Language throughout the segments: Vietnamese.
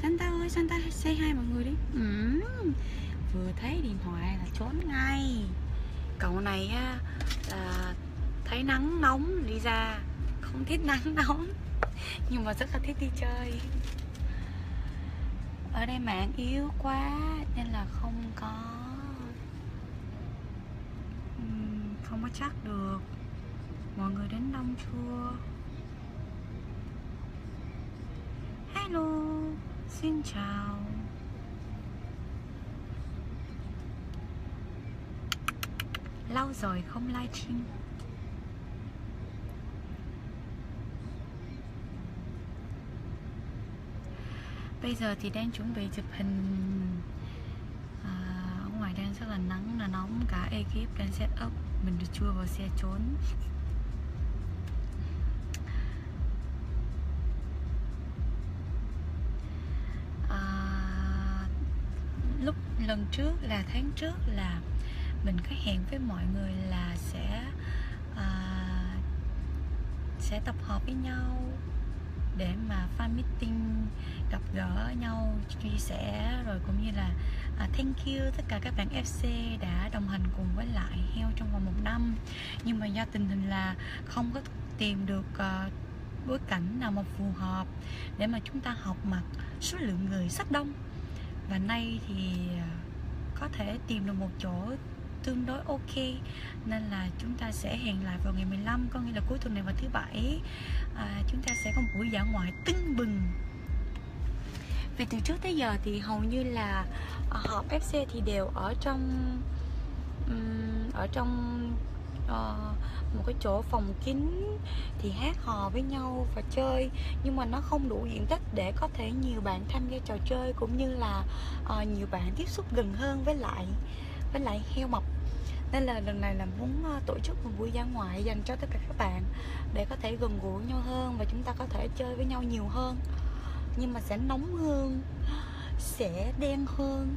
Santa ơi, Santa say hi mọi người đi. Vừa thấy điện thoại là trốn ngay. Cậu này á là thấy nắng nóng đi ra, không thích nắng nóng nhưng mà rất là thích đi chơi. Ở đây mạng yếu quá nên là không có chắc được. Mọi người đến đông chưa? Hello, xin chào. Lâu rồi không livestream. Bây giờ thì đang chuẩn bị chụp hình. Ở ngoài đang rất là nắng, là nóng. Cả ekip đang set up. Mình được chui vào xe trốn. Lúc lần trước là tháng trước là mình có hẹn với mọi người là sẽ tập hợp với nhau để mà fan meeting, gặp gỡ nhau, chia sẻ, rồi cũng như là thank you tất cả các bạn FC đã đồng hành cùng với lại Heo trong vòng 1 năm. Nhưng mà do tình hình là không có tìm được bối cảnh nào mà phù hợp để mà chúng ta họp mặt số lượng người rất đông, và nay thì có thể tìm được một chỗ tương đối ok, nên là chúng ta sẽ hẹn lại vào ngày 15, có nghĩa là cuối tuần này vào thứ Bảy. Chúng ta sẽ có một buổi dã ngoại tưng bừng. Vì từ trước tới giờ thì hầu như là họp FC thì đều ở trong một cái chỗ phòng kín thì hát hò với nhau và chơi, nhưng mà nó không đủ diện tích để có thể nhiều bạn tham gia trò chơi, cũng như là nhiều bạn tiếp xúc gần hơn với lại heo mập. Nên là lần này là muốn tổ chức một buổi dã ngoại dành cho tất cả các bạn để có thể gần gũi nhau hơn và chúng ta có thể chơi với nhau nhiều hơn, nhưng mà sẽ nóng hơn, sẽ đen hơn.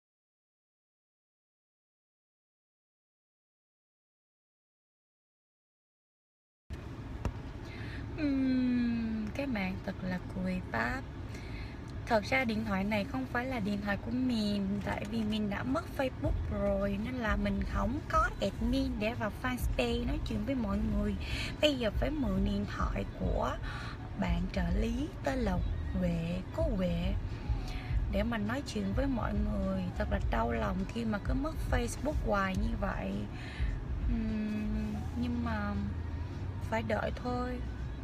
Cái mạng thật là cười pháp. Thật ra điện thoại này không phải là điện thoại của mình, tại vì mình đã mất Facebook rồi nên là mình không có admin để vào fanpage nói chuyện với mọi người. Bây giờ phải mượn điện thoại của bạn trợ lý tên là cô Huệ để mà nói chuyện với mọi người. Thật là đau lòng khi mà cứ mất Facebook hoài như vậy. Nhưng mà phải đợi thôi.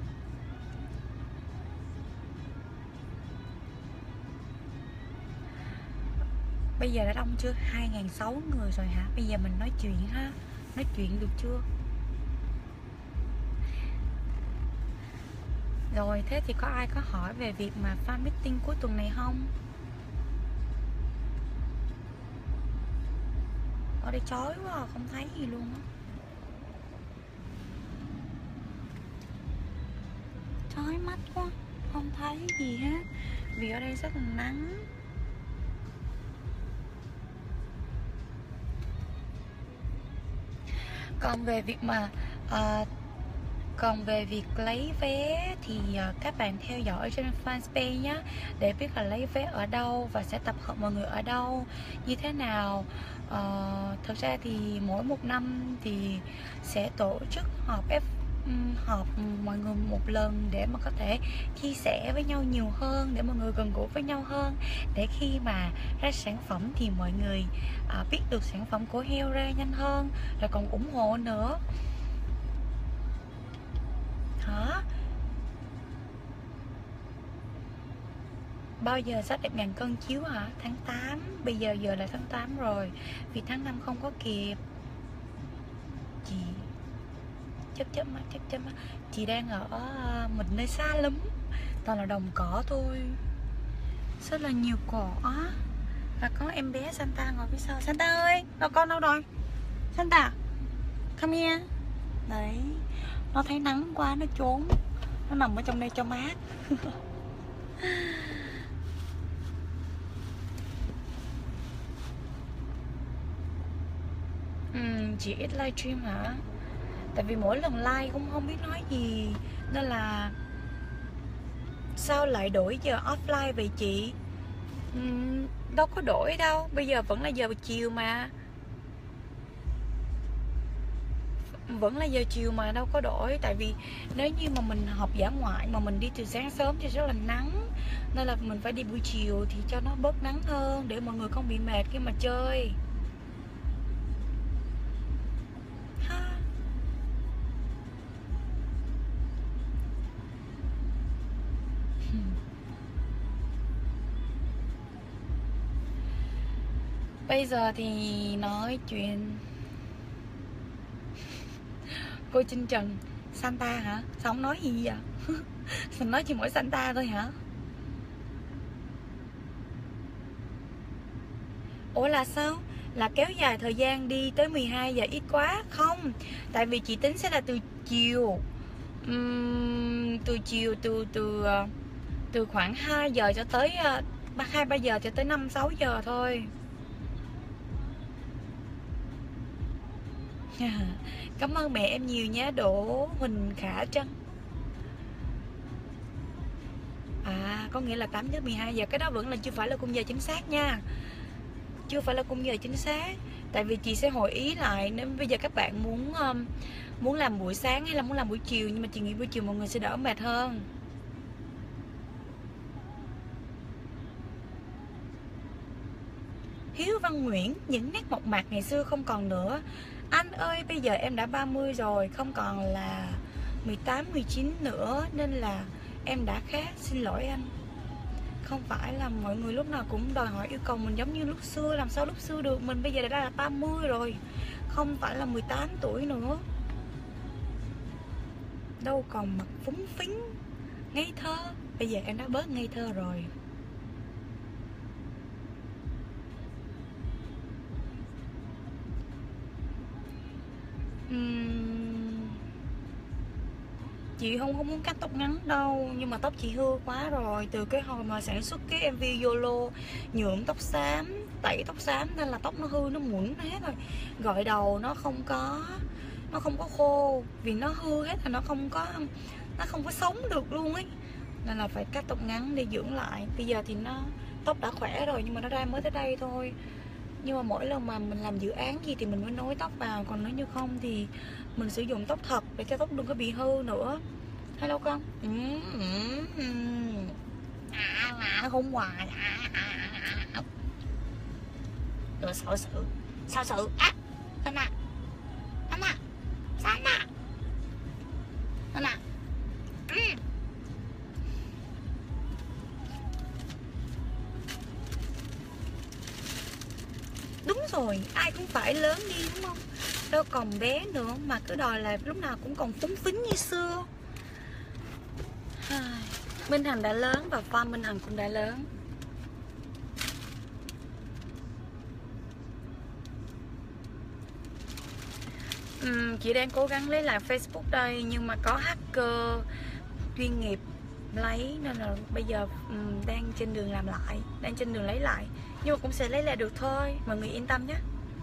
Bây giờ đã đông chưa? 2.600 người rồi hả? Bây giờ mình nói chuyện ha. Nói chuyện được chưa? Rồi, thế thì có ai có hỏi về việc mà fan meeting cuối tuần này không? Ở đây chói quá, không thấy gì luôn á. Chói mắt quá, không thấy gì hết. Vì ở đây rất là nắng. Còn về việc lấy vé thì các bạn theo dõi trên fanpage nhé, để biết là lấy vé ở đâu và sẽ tập hợp mọi người ở đâu, như thế nào. Thật ra thì mỗi 1 năm thì sẽ tổ chức họp mọi người một lần để mà có thể chia sẻ với nhau nhiều hơn, để mọi người gần gũi với nhau hơn, để khi mà ra sản phẩm thì mọi người biết được sản phẩm của Heo ra nhanh hơn, rồi còn ủng hộ nữa. Hả? Bao giờ sách đẹp ngàn cân chiếu hả? Tháng 8. Bây giờ là tháng 8 rồi. Vì tháng 5 không có kịp. Chị chớp mắt. Chị đang ở một nơi xa lắm, toàn là đồng cỏ thôi. Rất là nhiều cỏ á. Và có em bé Santa ngồi phía sau. Santa ơi, con đâu rồi? Santa, come here. Đấy, nó thấy nắng quá nó trốn, nó nằm ở trong đây cho mát. Chị ít livestream hả? Tại vì mỗi lần live cũng không biết nói gì, nên là sao lại đổi giờ offline vậy chị? Đâu có đổi đâu, bây giờ vẫn là giờ chiều mà, vẫn là giờ chiều mà đâu có đổi. Tại vì nếu như mà mình học dã ngoại mà mình đi từ sáng sớm thì rất là nắng, nên là mình phải đi buổi chiều thì cho nó bớt nắng hơn, để mọi người không bị mệt khi mà chơi ha. Bây giờ thì nói chuyện cô Trinh Trần. Santa hả? Sao không nói gì vậy? Mình nói chỉ mỗi Santa thôi hả? Ủa là sao? Là kéo dài thời gian đi tới 12 giờ ít quá? Không, tại vì chị tính sẽ là từ chiều, từ chiều, từ khoảng 2 giờ cho tới 2-3 giờ cho tới 5-6 giờ thôi. Cảm ơn mẹ em nhiều nhé, Đỗ Huỳnh Khả Trân. À, có nghĩa là 8 tới 12 giờ. Cái đó vẫn là chưa phải là khung giờ chính xác nha, chưa phải là khung giờ chính xác. Tại vì chị sẽ hội ý lại, nếu bây giờ các bạn muốn làm buổi sáng hay là muốn làm buổi chiều, nhưng mà chị nghĩ buổi chiều mọi người sẽ đỡ mệt hơn. Hiếu Văn Nguyễn, những nét mộc mạc ngày xưa không còn nữa. Anh ơi, bây giờ em đã 30 rồi, không còn là 18, 19 nữa, nên là em đã khác, xin lỗi anh. Không phải là mọi người lúc nào cũng đòi hỏi yêu cầu mình giống như lúc xưa, làm sao lúc xưa được. Mình bây giờ đã là 30 rồi, không phải là 18 tuổi nữa. Đâu còn mặt phúng phính, ngây thơ. Bây giờ em đã bớt ngây thơ rồi. Chị không muốn cắt tóc ngắn đâu, nhưng mà tóc chị hư quá rồi. Từ cái hồi mà sản xuất cái MV YOLO nhuộm tóc xám, tẩy tóc xám, nên là tóc nó hư, nó mụn hết rồi. Gội đầu nó không có khô, vì nó hư hết, là nó không có sống được luôn ấy, nên là phải cắt tóc ngắn để dưỡng lại. Bây giờ thì tóc đã khỏe rồi, nhưng mà nó ra mới tới đây thôi. Nhưng mà mỗi lần mà mình làm dự án gì thì mình mới nối tóc vào, còn nếu như không thì mình sử dụng tóc thật để cho tóc đừng có bị hư nữa. Hello con. Hôn hoài. Rồi sợ sự. Sao sự? Sana. Sana. Sana. Sana. Đúng rồi, ai cũng phải lớn đi đúng không? Đâu còn bé nữa mà cứ đòi là lúc nào cũng còn phúng phính như xưa. Minh Hằng đã lớn và fan Minh Hằng cũng đã lớn. Chị đang cố gắng lấy lại Facebook đây, nhưng mà có hacker chuyên nghiệp lấy, nên là bây giờ đang trên đường làm lại, đang trên đường lấy lại, nhưng mà cũng sẽ lấy lại được thôi, mọi người yên tâm nhé.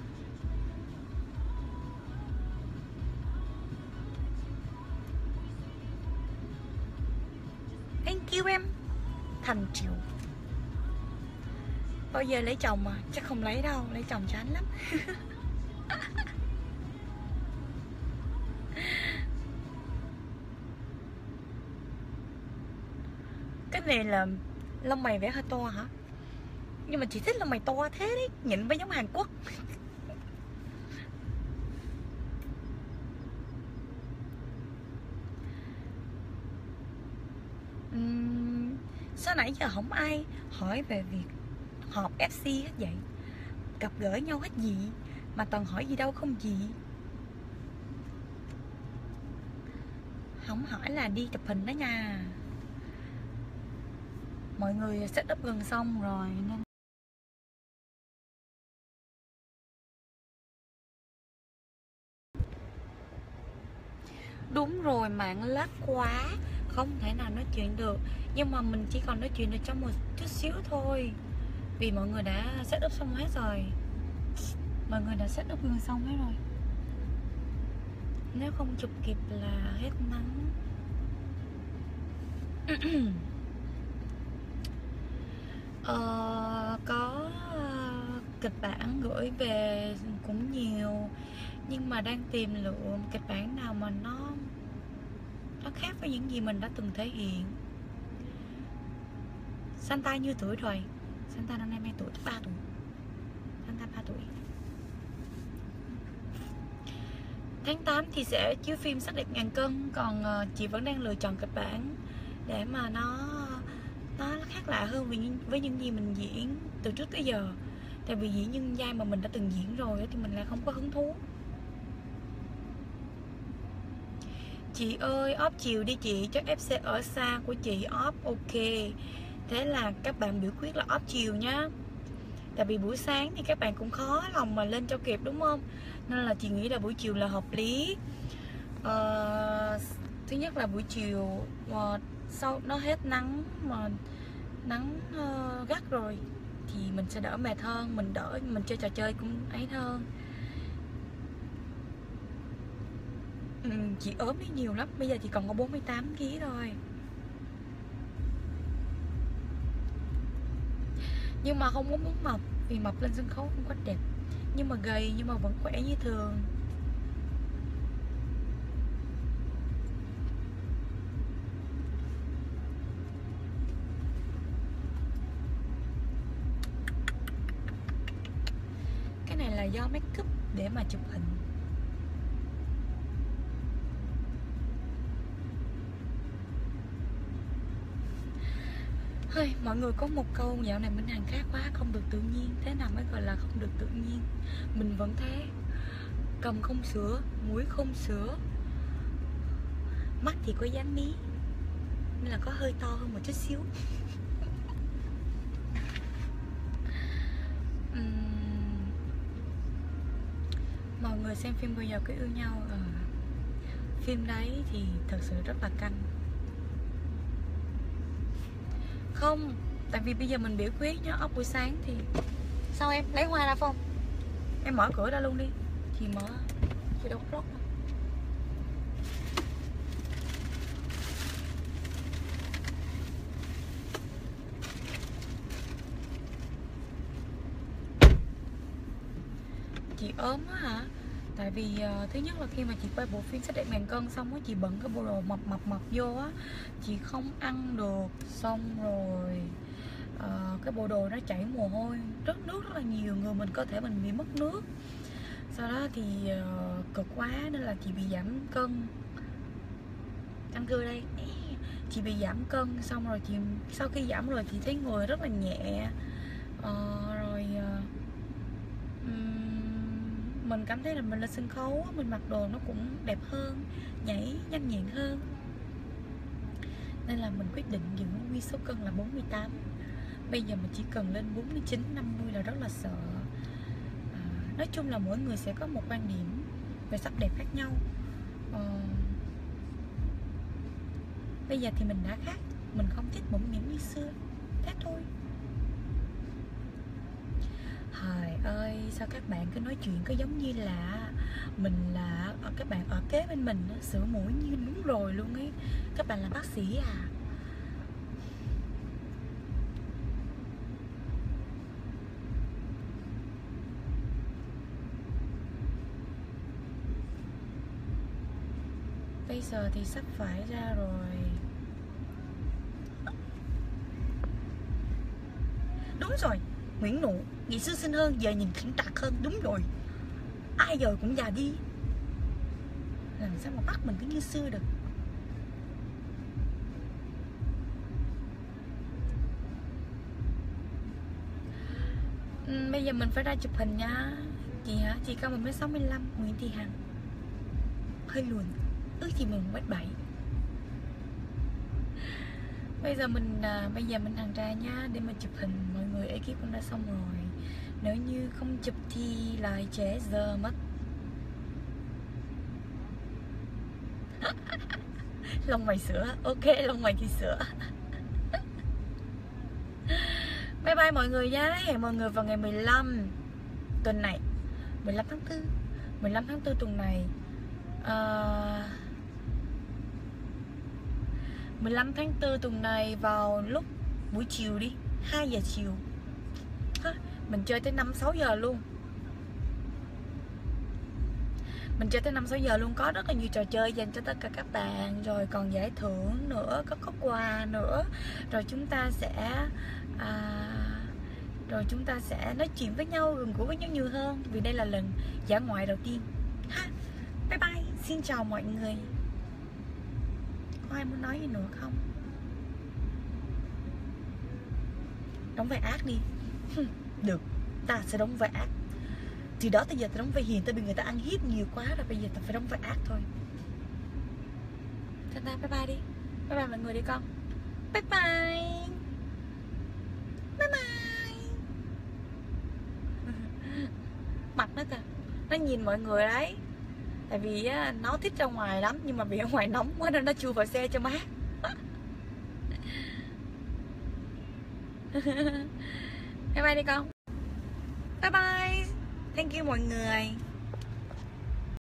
Thank you em Thành Triệu. Bao giờ lấy chồng mà chắc không lấy đâu, lấy chồng chán lắm. Cái này là lông mày vẽ hơi to hả? Nhưng mà chị thích lông mày to thế đấy, nhìn với giống Hàn Quốc. Sao nãy giờ không ai hỏi về việc họp FC hết vậy? Gặp gỡ nhau hết gì mà toàn hỏi gì đâu không gì. Không hỏi là đi chụp hình đó nha. Mọi người set up gần xong rồi nên đúng rồi, mạng lát quá, không thể nào nói chuyện được. Nhưng mà mình chỉ còn nói chuyện được trong một chút xíu thôi, vì mọi người đã set up xong hết rồi. Mọi người đã set up gần xong hết rồi. Nếu không chụp kịp là hết nắng. kịch bản gửi về cũng nhiều, nhưng mà đang tìm lựa kịch bản nào mà nó khác với những gì mình đã từng thể hiện. Santa nhiêu tuổi rồi? Santa năm nay mấy tuổi? 3 tuổi. Santa 3 tuổi. Tháng 8 thì sẽ chiếu phim Sắc đẹp ngàn cân. Còn chị vẫn đang lựa chọn kịch bản để mà nó khác lạ hơn với những gì mình diễn từ trước tới giờ. Tại vì diễn những vai mà mình đã từng diễn rồi thì mình lại không có hứng thú. Chị ơi, off chiều đi chị, chắc FC ở xa của chị off. Ok, thế là các bạn biểu quyết là off chiều nhá. Tại vì buổi sáng thì các bạn cũng khó lòng mà lên cho kịp đúng không? Nên là chị nghĩ là buổi chiều là hợp lý. Thứ nhất là buổi chiều sau nó hết nắng, mà nắng gắt rồi thì mình sẽ đỡ mệt hơn, mình chơi trò chơi cũng ấy hơn. Chị ốm đi nhiều lắm, bây giờ chị còn có 48 kg thôi. Nhưng mà không muốn mập, vì mập lên sân khấu không có đẹp. Nhưng mà gầy nhưng mà vẫn khỏe như thường. Cái này là do make up để mà chụp hình. Hơi, mọi người có một câu dạo này Minh Hằng khác quá, không được tự nhiên. Thế nào mới gọi là không được tự nhiên? Mình vẫn thế. Cầm không sữa, mũi không sữa, mắt thì có dán mí, nên là có hơi to hơn một chút xíu. Mọi người xem phim Bao Giờ Có Yêu Nhau, phim đấy thì thật sự rất là căng. Không, tại vì bây giờ mình biểu quyết nhá, ốc buổi sáng thì sao em lấy hoa ra không? Em mở cửa ra luôn đi. Chị mở, chị đâu có lót đâu. Chị ốm á hả? Tại vì thứ nhất là khi mà chị quay bộ phim Sắc Đẹp Ngàn Cân xong á, chị bận cái bộ đồ mập vô á, chị không ăn được. Xong rồi cái bộ đồ nó chảy mồ hôi, rất nước rất là nhiều, người mình cơ thể mình bị mất nước. Sau đó thì cực quá nên là chị bị giảm cân. Ăn cưa đây. Chị bị giảm cân, xong rồi sau khi giảm rồi thì thấy người rất là nhẹ. Mình cảm thấy là mình lên sân khấu, mình mặc đồ nó cũng đẹp hơn, nhảy nhanh nhẹn hơn. Nên là mình quyết định giữ nguyên số cân là 48. Bây giờ mình chỉ cần lên 49, 50 là rất là sợ. Nói chung là mỗi người sẽ có một quan điểm về sắc đẹp khác nhau. Bây giờ thì mình đã khác, mình không thích mũm mĩm như xưa. Thế thôi. Trời ơi, sao các bạn cứ nói chuyện có giống như là mình là các bạn ở kế bên mình sửa mũi như đúng rồi luôn ấy. Các bạn là bác sĩ à? Bây giờ thì sắp phải ra rồi. Đúng rồi, Nguyễn Nụ, ngày xưa xinh hơn, giờ nhìn khỉnh trạc hơn. Đúng rồi, ai giờ cũng già đi. Làm sao mà bắt mình cứ như xưa được. Bây giờ mình phải ra chụp hình nha. Chị hả? Chị cao 1m65, Nguyễn Thị Hằng. Hơi lùn. Thì mình 1m7. Bây giờ mình Hằng ra nha, để mà chụp hình. Mọi người ekip cũng đã xong rồi. Nếu như không chụp thì lại trễ giờ mất. Lông mày sữa. Ok, lông mày thì sữa. Bye bye mọi người nhé. Hẹn mọi người vào ngày 15 tuần này, 15 tháng 4. 15 tháng 4 tuần này. 15 tháng 4 tuần này vào lúc buổi chiều đi, 2 giờ chiều. Mình chơi tới 5-6 giờ luôn. Mình chơi tới 5-6 giờ luôn. Có rất là nhiều trò chơi dành cho tất cả các bạn. Rồi còn giải thưởng nữa, có quà nữa. Rồi chúng ta sẽ nói chuyện với nhau, gần gũi với nhau nhiều hơn. Vì đây là lần dã ngoại đầu tiên ha. Bye bye, xin chào mọi người. Có ai muốn nói gì nữa không? Đóng vai ác đi. Được, ta sẽ đóng vai ác. Từ đó tới giờ ta đóng vai hiền, ta bị người ta ăn hiếp nhiều quá rồi, bây giờ ta phải đóng vai ác thôi. Thế ta bye bye đi. Bye bye mọi người đi con. Bye bye. Bye bye. Mặt nó kìa, nó nhìn mọi người đấy. Tại vì nó thích ra ngoài lắm, nhưng mà vì ở ngoài nóng quá nên nó chui vào xe cho mát. Bye bye đi con. Bye bye. Thank you mọi người.